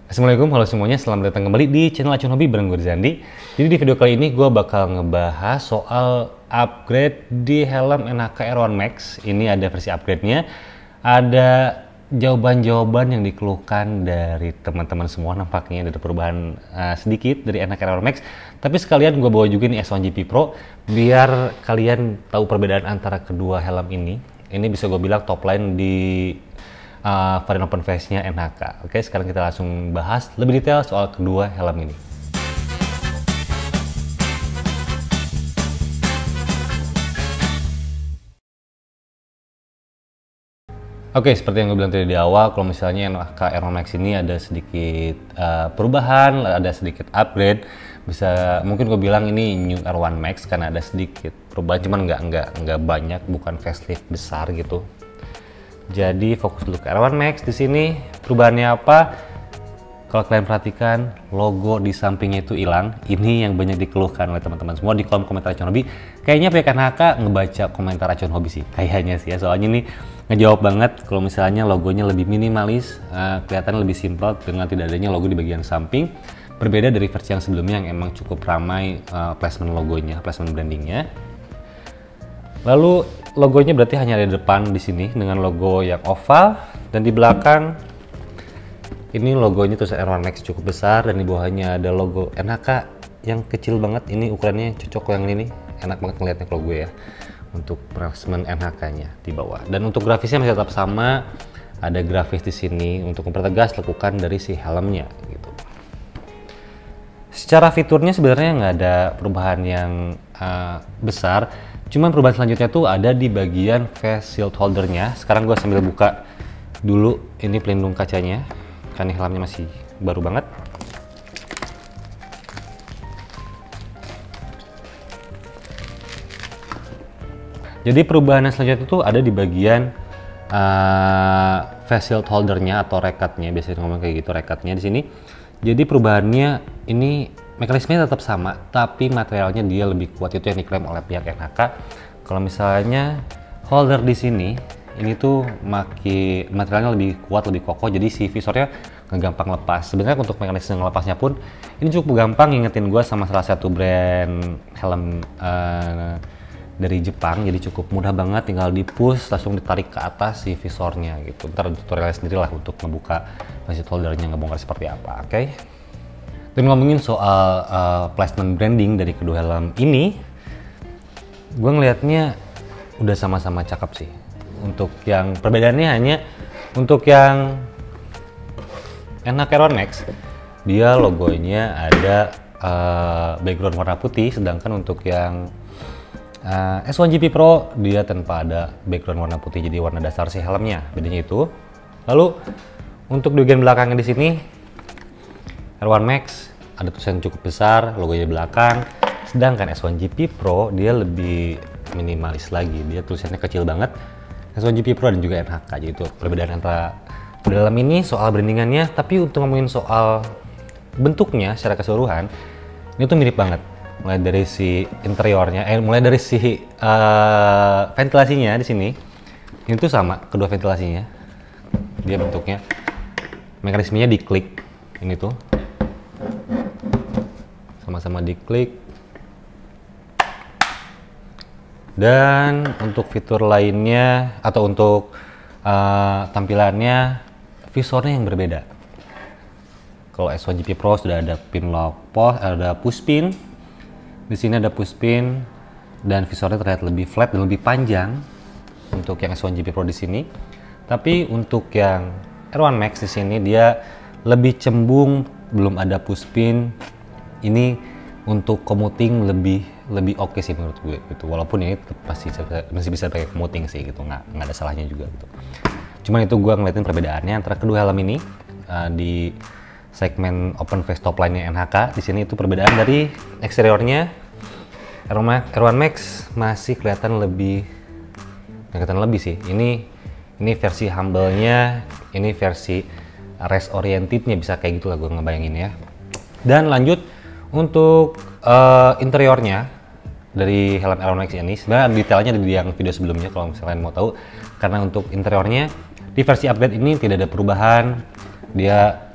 Assalamualaikum, halo semuanya, selamat datang kembali di channel Acuan Hobi bareng gue Zandi. Jadi di video kali ini gue bakal ngebahas soal upgrade di helm NHK Air1 Max. Ini ada versi upgrade-nya, ada jawaban-jawaban yang dikeluhkan dari teman-teman semua. Nampaknya ada perubahan sedikit dari NHK Air1 Max. Tapi sekalian gue bawa juga nih S1 GP Pro biar kalian tahu perbedaan antara kedua helm ini. Ini bisa gue bilang top line di varian open face-nya NHK. Oke, sekarang kita langsung bahas lebih detail soal kedua helm ini. Oke, seperti yang gue bilang tadi di awal, kalau misalnya NHK Air1 Max ini ada sedikit perubahan, ada sedikit upgrade. Bisa, mungkin gue bilang ini New Air1 Max karena ada sedikit perubahan, cuman nggak banyak, bukan facelift besar gitu. Jadi fokus dulu ke Air1 Max. Di sini perubahannya apa? Kalau kalian perhatikan, logo di sampingnya itu hilang. Ini yang banyak dikeluhkan oleh teman-teman semua di kolom komentar Acuan Hobi. Kayaknya pihak NHK ngebaca komentar Acuan Hobi sih, kayaknya sih ya. Soalnya ini ngejawab banget kalau misalnya logonya lebih minimalis, kelihatan lebih simpel dengan tidak adanya logo di bagian samping. Berbeda dari versi yang sebelumnya yang emang cukup ramai placement logonya, placement brandingnya. Lalu logonya berarti hanya ada di depan di sini dengan logo yang oval, dan di belakang ini logonya tulisan Air1 Max cukup besar, dan di bawahnya ada logo NHK yang kecil banget. Ini ukurannya cocok yang ini nih, enak banget ngeliatnya kalau gue ya, untuk placement NHK-nya di bawah. Dan untuk grafisnya masih tetap sama, ada grafis di sini untuk mempertegas lekukan dari si helmnya gitu. Secara fiturnya sebenarnya nggak ada perubahan yang besar. Cuman perubahan selanjutnya tuh ada di bagian face shield holdernya. Sekarang gue sambil buka dulu ini pelindung kacanya, karena helmnya masih baru banget. Jadi perubahan yang selanjutnya tuh ada di bagian face shield holdernya atau rekatnya. Biasanya ngomong kayak gitu, rekatnya di sini. Jadi perubahannya ini mekanismenya tetap sama, tapi materialnya dia lebih kuat, itu yang diklaim oleh pihak NHK. Kalau misalnya holder di sini, ini tuh materialnya lebih kuat, lebih kokoh, jadi si visornya nggak gampang lepas. Sebenarnya untuk mekanisme ngelepasnya pun ini cukup gampang, ngingetin gue sama salah satu brand helm dari Jepang. Jadi cukup mudah banget, tinggal di push langsung ditarik ke atas si visornya gitu. Ntar tutorialnya sendiri lah untuk ngebuka face holdernya, ngebongkar seperti apa, oke? Dan ngomongin soal placement branding dari kedua helm ini, gue ngelihatnya udah sama-sama cakep sih. Untuk yang perbedaannya hanya untuk yang NHK Air1 Max, dia logonya ada background warna putih, sedangkan untuk yang S1 GP Pro dia tanpa ada background warna putih, jadi warna dasar si helmnya, bedanya itu. Lalu untuk di bagian belakangnya di sini Air1 Max ada tulisan cukup besar, logonya di belakang. Sedangkan S1 GP Pro dia lebih minimalis lagi, dia tulisannya kecil banget. S1 GP Pro dan juga NHK, jadi itu perbedaan antara dalam ini soal brandingannya. Tapi untuk ngomongin soal bentuknya secara keseluruhan, ini tuh mirip banget. Mulai dari si interiornya, mulai dari si ventilasinya di sini, ini tuh sama kedua ventilasinya. Dia bentuknya, mekanismenya diklik, ini tuh sama-sama diklik. Dan untuk fitur lainnya atau untuk tampilannya, visornya yang berbeda. Kalau S1 GP Pro sudah ada pin lock post, ada push pin. Di sini ada push pin dan visornya terlihat lebih flat dan lebih panjang untuk yang S1 GP Pro di sini. Tapi untuk yang Air1 Max di sini dia lebih cembung, belum ada push pin. Ini untuk commuting lebih oke sih menurut gue gitu. Walaupun ini masih bisa pakai commuting sih gitu, nggak ada salahnya juga gitu. Cuman itu gue ngeliatin perbedaannya antara kedua helm ini di segmen open face top line-nya NHK. Di sini itu perbedaan dari eksteriornya. Air1 Max masih kelihatan lebih sih. Ini versi humble-nya, ini versi race oriented-nya, bisa kayak gitu lah gue ngebayangin ya. Dan lanjut untuk interiornya dari helm Air1 Max ini, sebenarnya detailnya di yang video sebelumnya kalau misalnya mau tahu. Karena untuk interiornya di versi upgrade ini tidak ada perubahan, dia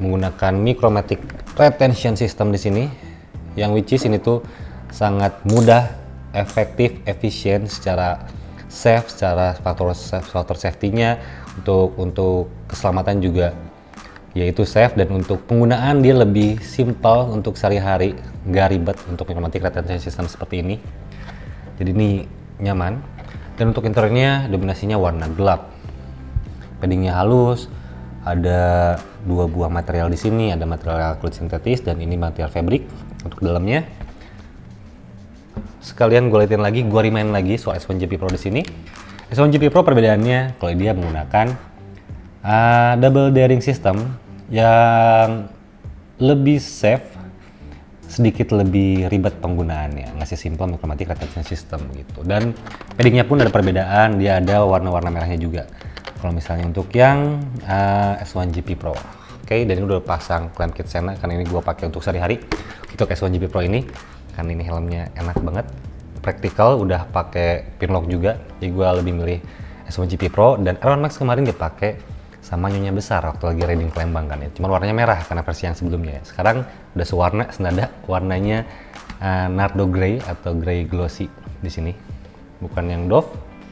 menggunakan Micromatic retention system di sini, yang which is ini tuh sangat mudah, efektif, efisien secara safe, secara faktor safety-nya, untuk keselamatan juga yaitu safe, dan untuk penggunaan dia lebih simpel untuk sehari-hari, nggak ribet untuk Micromatic retention system seperti ini. Jadi ini nyaman, dan untuk interiornya dominasinya warna gelap, paddingnya halus, ada 2 buah material di sini, ada material kulit sintetis dan ini material fabric untuk dalamnya. Sekalian gue liatin lagi, gue remind lagi soal S1GP Pro di sini. S1GP Pro perbedaannya kalau dia menggunakan double daring system yang lebih safe, sedikit lebih ribet penggunaannya, ngasih simple Micromatic retention system gitu. Dan paddingnya pun ada perbedaan, dia ada warna-warna merahnya juga. Kalau misalnya untuk yang S1GP Pro, oke, dan ini udah pasang clamp kit Sena, karena ini gue pakai untuk sehari-hari untuk S1GP Pro ini, karena ini helmnya enak banget, praktikal, udah pakai pinlock juga, jadi gue lebih milih S1GP Pro. Dan Air One Max kemarin dipakai sama Nyonya Besar waktu lagi riding ke Lembang kan ya, cuman warnanya merah karena versi yang sebelumnya ya. Sekarang udah sewarna, senada, warnanya Nardo Grey atau Grey Glossy di sini, bukan yang Dove.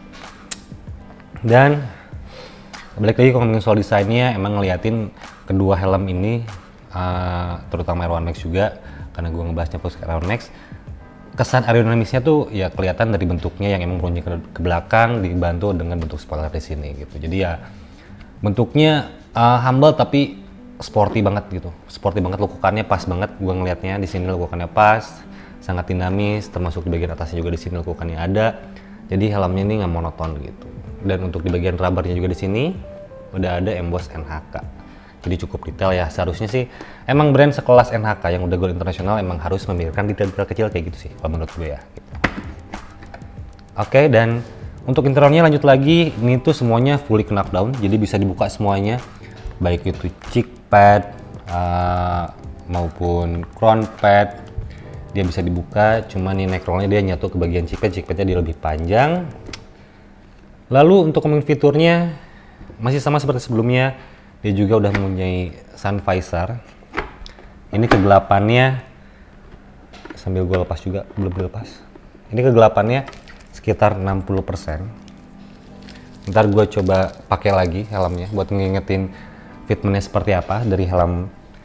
Dan balik lagi kalau ngomongin soal desainnya, emang ngeliatin kedua helm ini, terutama Air One Max juga, karena gue ngebahasnya fokus ke Air One Max, kesan aerodinamisnya tuh ya kelihatan dari bentuknya yang emang meruncing ke belakang, dibantu dengan bentuk spoiler di sini gitu. Jadi ya bentuknya humble tapi sporty banget gitu, sporty banget, lekukannya pas banget. Gue ngelihatnya di sini lekukannya pas, sangat dinamis, termasuk di bagian atasnya juga di sini lekukannya ada. Jadi helmnya ini nggak monoton gitu. Dan untuk di bagian rubbernya juga di sini udah ada emboss NHK. Jadi cukup detail ya. Seharusnya sih emang brand sekelas NHK yang udah go internasional emang harus memikirkan detail-detail kecil kayak gitu sih kalau menurut gue ya. Gitu. Oke, dan untuk interiornya lanjut lagi, ini tuh semuanya fully knockdown, jadi bisa dibuka semuanya, baik itu cheek pad maupun crown pad, dia bisa dibuka. Cuman nih neck rollnya dia nyatu ke bagian cheek padnya dia lebih panjang. Lalu untuk ngomongin fiturnya masih sama seperti sebelumnya, dia juga udah mempunyai sun visor. Ini kegelapannya, sambil gue lepas juga, belum dilepas. Ini kegelapannya sekitar 60%. Ntar gue coba pakai lagi helmnya buat ngingetin fitmentnya seperti apa dari helm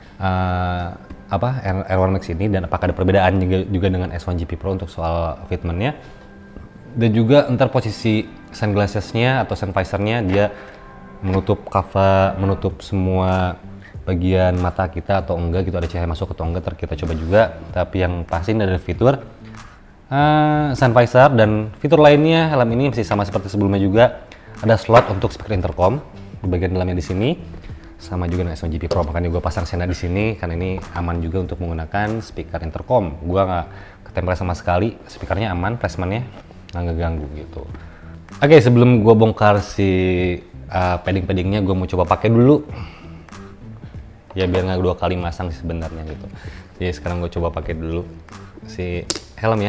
Air One Max ini, dan apakah ada perbedaan juga dengan S1GP Pro untuk soal fitmentnya. Dan juga ntar posisi sunglassesnya atau sun visornya dia menutup cover, menutup semua bagian mata kita atau enggak gitu, ada cahaya masuk atau enggak, ntar kita coba juga. Tapi yang pasti ada fitur sun visor, dan fitur lainnya helm ini masih sama seperti sebelumnya juga, ada slot untuk speaker intercom di bagian dalamnya di sini, sama juga dengan S1GP Pro. Makanya gue pasang Sena di sini karena ini aman juga untuk menggunakan speaker intercom. Gue nggak ketempel sama sekali, speakernya aman, placementnya nggak ngeganggu gitu. Oke, sebelum gue bongkar si padding-paddingnya, gue mau coba pakai dulu ya biar nggak 2 kali masang sih sebenarnya gitu. Jadi sekarang gue coba pakai dulu si helm ya.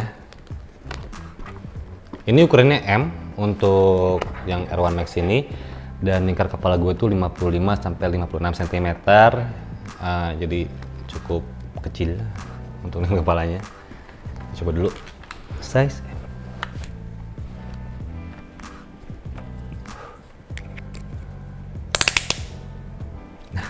Ini ukurannya M untuk yang Air One Max ini, dan lingkar kepala gue tuh 55 sampai 56 cm. Jadi cukup kecil untuk lingkar kepalanya. Coba dulu size. Nah,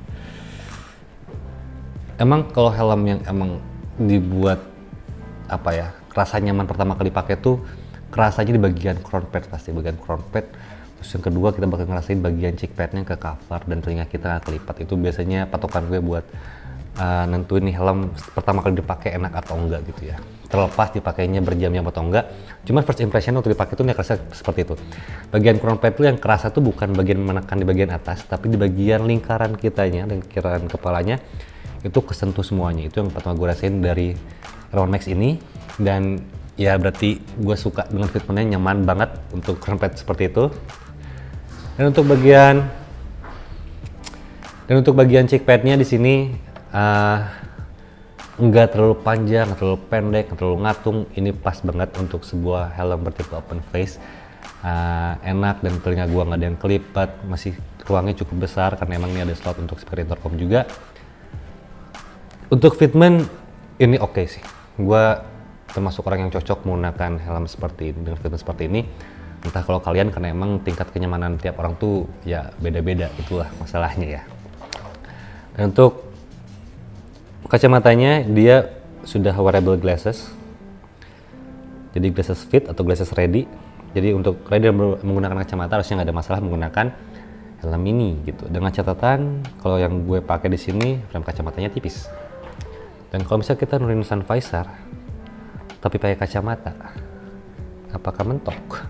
emang kalau helm yang emang dibuat apa ya, kerasa nyaman pertama kali pakai tuh kerasanya di bagian crown pad, pasti bagian crown pad. Terus yang kedua kita bakal ngerasain bagian cheek padnya ke cover dan telinga kita nggak kelipat. Itu biasanya patokan gue buat nentuin nih helm pertama kali dipakai enak atau enggak gitu ya. Terlepas dipakainya berjam-jam atau enggak, cuman first impression waktu dipakai tuh kerasa seperti itu. Bagian crown pad tuh yang kerasa tuh bukan bagian menekan di bagian atas, tapi di bagian lingkaran kitanya, lingkaran kepalanya itu kesentuh semuanya. Itu yang pertama gue rasain dari Air One Max ini, dan ya berarti gue suka dengan fitmentnya, nyaman banget untuk crown pad seperti itu. Dan untuk bagian cheek padnya di sini nggak terlalu panjang, nggak terlalu pendek, nggak terlalu ngatung. Ini pas banget untuk sebuah helm bertipe open face. Enak, dan telinga gua nggak ada yang kelipat, masih ruangnya cukup besar karena emang ini ada slot untuk speaker intercom juga. Untuk fitment ini oke sih. Gua termasuk orang yang cocok menggunakan helm seperti ini dengan fitment seperti ini. Entah kalau kalian, karena emang tingkat kenyamanan tiap orang tuh ya beda-beda, itulah masalahnya ya. Dan untuk kacamatanya dia sudah wearable glasses. Jadi glasses fit atau glasses ready. Jadi untuk ready menggunakan kacamata harusnya nggak ada masalah menggunakan helm ini gitu. Dengan catatan kalau yang gue pakai di sini frame kacamatanya tipis. Dan kalau misalnya kita nurunin sun visor tapi pakai kacamata, apakah mentok?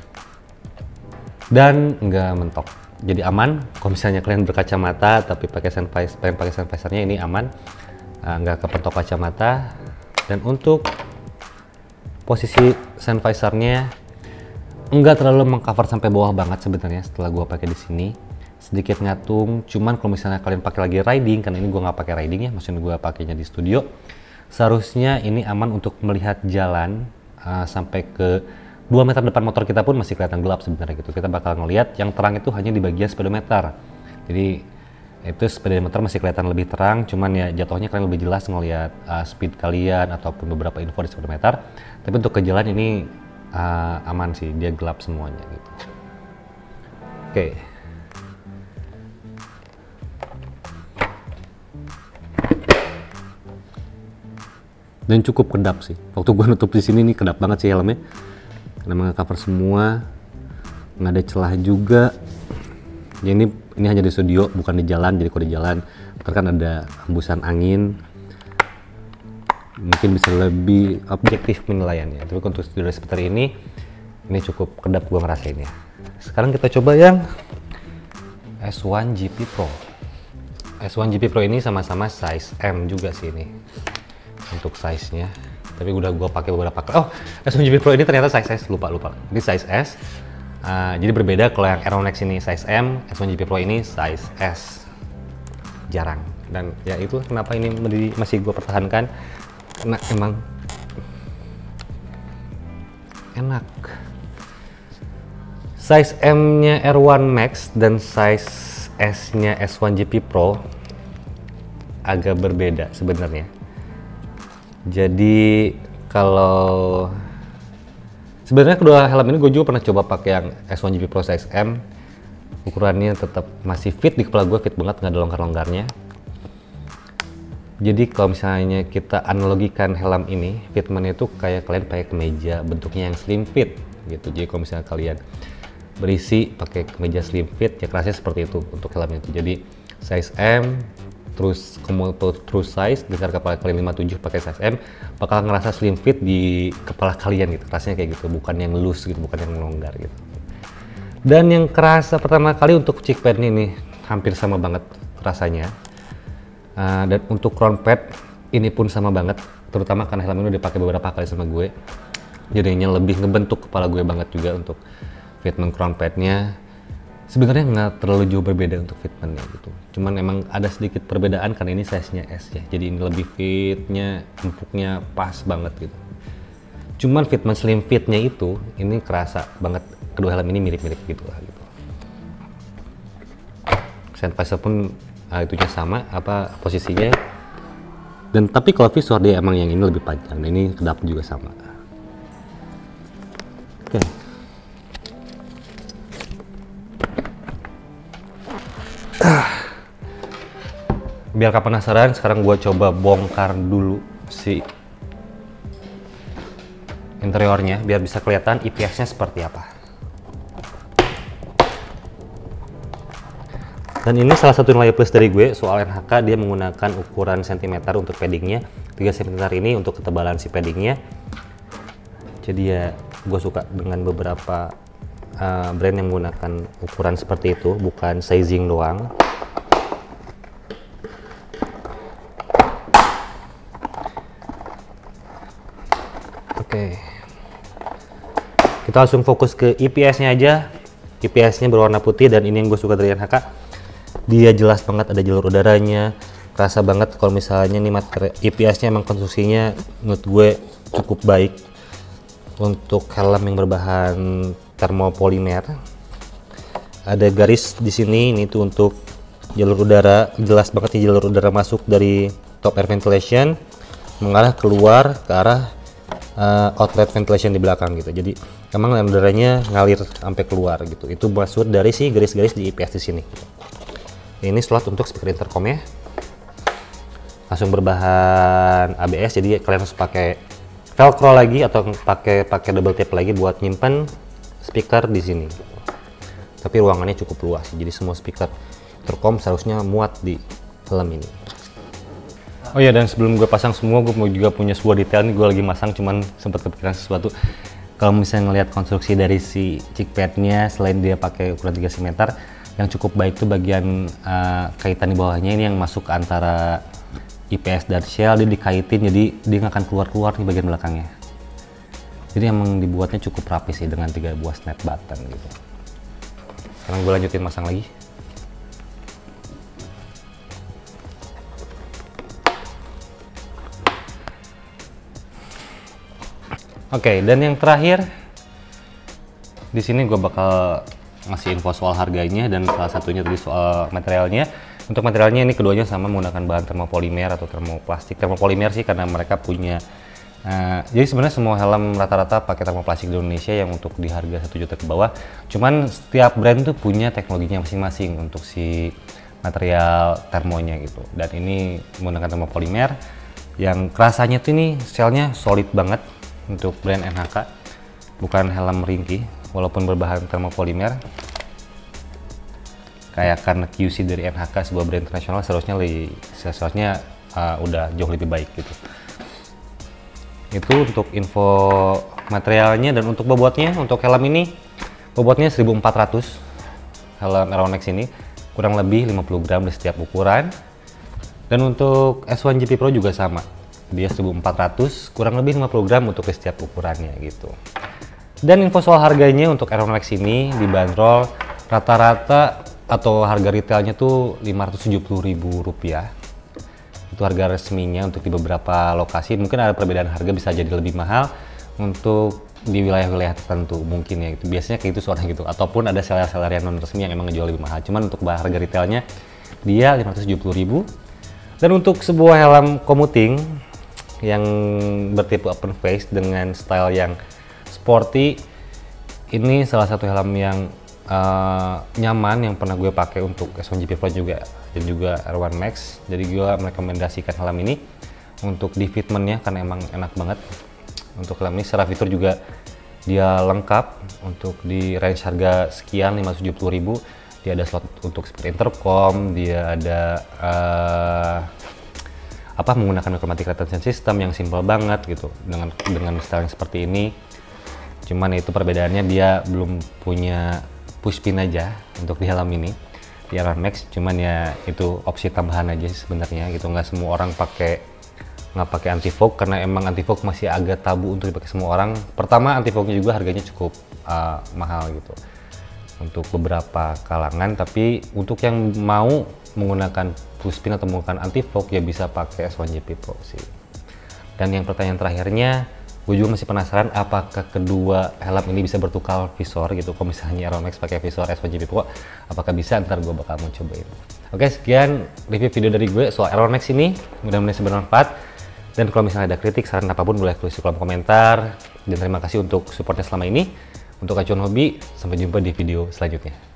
Dan nggak mentok, jadi aman. Kalau misalnya kalian berkacamata tapi pakai sun visornya ini aman, nggak kepentok kacamata. Dan untuk posisi sun visornya nggak terlalu mengcover sampai bawah banget sebenarnya. Setelah gua pakai di sini sedikit ngatung, cuman kalau misalnya kalian pakai lagi riding, karena ini gua nggak pakai riding ya, maksudnya gua pakainya di studio, seharusnya ini aman untuk melihat jalan sampai ke 2 meter depan motor kita pun masih kelihatan gelap sebenarnya gitu. Kita bakal ngelihat yang terang itu hanya di bagian speedometer. Jadi itu speedometer masih kelihatan lebih terang, cuman ya jatuhnya kalian lebih jelas ngelihat speed kalian ataupun beberapa info di speedometer. Tapi untuk ke jalan ini aman sih, dia gelap semuanya gitu. Oke. Dan cukup kedap sih. Waktu gue nutup di sini nih kedap banget sih helmnya. Karena cover semua, nggak ada celah juga. Ya ini hanya di studio, bukan di jalan. Jadi kalau di jalan, kan ada hembusan angin, mungkin bisa lebih objektif penilaiannya. Tapi untuk studio seperti ini cukup kedap gua ngerasainnya. Sekarang kita coba yang S1 GP Pro. S1 GP Pro ini sama-sama size M juga sih ini untuk size-nya. Tapi udah gue pakai beberapa kali. Oh, S1 GP Pro ini ternyata size S, lupa. Ini size S. Jadi berbeda kalau yang Aeronex ini size M, S1 GP Pro ini size S. Jarang. Dan ya itu kenapa ini masih gue pertahankan, karena emang enak. Size M-nya R1 Max dan size S-nya S1 GP Pro agak berbeda sebenarnya. Jadi kalau sebenarnya kedua helm ini gue juga pernah coba pakai yang S1 GP Pro size M, ukurannya tetap masih fit di kepala gue, fit banget, nggak ada longgar-longgarnya. Jadi kalau misalnya kita analogikan helm ini, fitment itu kayak kalian pakai kemeja bentuknya yang slim fit gitu. Jadi kalau misalnya kalian berisi pakai kemeja slim fit, ya kerasnya seperti itu untuk helm itu. Jadi size M terus true size dengan kepala kalian 57 pakai size M bakal ngerasa slim fit di kepala kalian gitu, rasanya kayak gitu, bukan yang loose gitu, bukan yang longgar gitu. Dan yang kerasa pertama kali untuk cheek pad ini hampir sama banget rasanya, dan untuk crown pad ini pun sama banget, terutama karena helm ini udah dipakai beberapa kali sama gue, jadinya lebih ngebentuk kepala gue banget juga untuk fitment crown padnya. Sebenarnya nggak terlalu jauh berbeda untuk fitmentnya gitu, cuman emang ada sedikit perbedaan karena ini size-nya S ya, jadi ini lebih fitnya, empuknya pas banget gitu. Cuman fitment slim fitnya itu, ini kerasa banget, kedua helm ini mirip-mirip gitu lah gitu. Sun visor pun itunya sama, posisinya. Dan tapi kalau visor dia emang yang ini lebih panjang, dan ini kedap juga sama. Oke. Biar kalian penasaran, sekarang gue coba bongkar dulu si interiornya biar bisa kelihatan IPS-nya seperti apa. Dan ini salah satu nilai plus dari gue soal NHK, dia menggunakan ukuran cm untuk paddingnya, 3 cm ini untuk ketebalan si paddingnya. Jadi ya gue suka dengan beberapa brand yang menggunakan ukuran seperti itu, bukan sizing doang. Oke, kita langsung fokus ke IPS-nya aja. IPS-nya berwarna putih dan ini yang gue suka dari NHK. Dia jelas banget ada jalur udaranya. Kerasa banget kalau misalnya nih materi IPS-nya emang konstruksinya menurut gue cukup baik untuk helm yang berbahan termopolimer. ada garis di sini, ini tuh untuk jalur udara, jelas banget nih jalur udara masuk dari top air ventilation mengarah keluar ke arah outlet ventilation di belakang gitu. Jadi emang udaranya ngalir sampai keluar gitu. Itu maksud dari si garis-garis di IPS di sini. Ini slot untuk speaker intercom ya. Langsung berbahan ABS, jadi kalian harus pakai velcro lagi atau pakai double tape lagi buat nyimpan speaker di sini. Tapi ruangannya cukup luas, jadi semua speaker intercom seharusnya muat di helm ini. Oh ya, dan sebelum gue pasang semua, gue juga punya sebuah detail nih. Gue lagi masang, cuman sempat kepikiran sesuatu. Kalau misalnya ngelihat konstruksi dari si chickpadnya, selain dia pakai ukuran 3 cm, yang cukup baik tuh bagian kaitan di bawahnya ini yang masuk ke antara IPS dan shell, dia dikaitin jadi dia nggak akan keluar-keluar nih bagian belakangnya. Jadi emang dibuatnya cukup rapi sih dengan 3 buah snap button gitu. Sekarang gue lanjutin masang lagi. Oke, dan yang terakhir di sini gue bakal ngasih info soal harganya dan salah satunya tadi soal materialnya. Untuk materialnya ini keduanya sama menggunakan bahan termopolimer atau termoplastik. Termopolimer sih karena mereka punya jadi sebenarnya semua helm rata-rata pakai termoplastik di Indonesia yang untuk di harga 1 juta ke bawah. Cuman setiap brand tuh punya teknologinya masing-masing untuk si material termonya gitu. Dan ini menggunakan termopolimer yang rasanya tuh ini shellnya solid banget untuk brand NHK. Bukan helm ringkih walaupun berbahan termopolimer. Kayak karena QC dari NHK sebuah brand internasional seharusnya udah jauh lebih baik gitu. Itu untuk info materialnya. Dan untuk bobotnya, untuk helm ini bobotnya 1400. Helm Aeronex ini kurang lebih 50 gram di setiap ukuran. Dan untuk S1 GP Pro juga sama, dia 1400 kurang lebih 50 gram untuk di setiap ukurannya gitu. Dan info soal harganya untuk Aeronex ini dibanderol rata-rata atau harga retailnya tuh Rp570.000. Itu harga resminya. Untuk di beberapa lokasi mungkin ada perbedaan harga, bisa jadi lebih mahal untuk di wilayah-wilayah tertentu mungkin ya, itu biasanya kayak itu soalnya gitu, ataupun ada seller-seller yang non resmi yang emang ngejual lebih mahal. Cuman untuk harga retailnya dia Rp570.000. Dan untuk sebuah helm commuting yang bertipe open face dengan style yang sporty, ini salah satu helm yang nyaman yang pernah gue pakai untuk S1 GP Pro juga dan juga R1 Max. Jadi gue merekomendasikan helm ini untuk di fitmentnya karena emang enak banget. Untuk helm ini secara fitur juga dia lengkap. Untuk di range harga sekian Rp570.000, dia ada slot untuk speaker intercom, dia ada menggunakan automatic retention system yang simple banget gitu dengan style yang seperti ini. Cuman itu perbedaannya dia belum punya push pin aja untuk di helm ini di R1 Max. Cuman ya itu opsi tambahan aja sih sebenarnya gitu. Nggak semua orang nggak pakai anti fog karena emang anti fog masih agak tabu untuk dipakai semua orang. Pertama, anti fognya juga harganya cukup mahal gitu untuk beberapa kalangan. Tapi untuk yang mau menggunakan push pin atau menggunakan anti fog ya bisa pakai S1 GP Pro sih. Dan yang pertanyaan terakhirnya, gue juga masih penasaran apakah kedua helm ini bisa bertukar visor gitu. Kalau misalnya Aeronex pakai visor S1 GP Pro, apakah bisa? Ntar gue bakal mau cobain. Oke, sekian review video dari gue soal Aeronex ini. Mudah-mudahan bisa bermanfaat. Dan kalau misalnya ada kritik, saran apapun boleh tulis di kolom komentar. Dan terima kasih untuk supportnya selama ini. Untuk Acuan Hobi, sampai jumpa di video selanjutnya.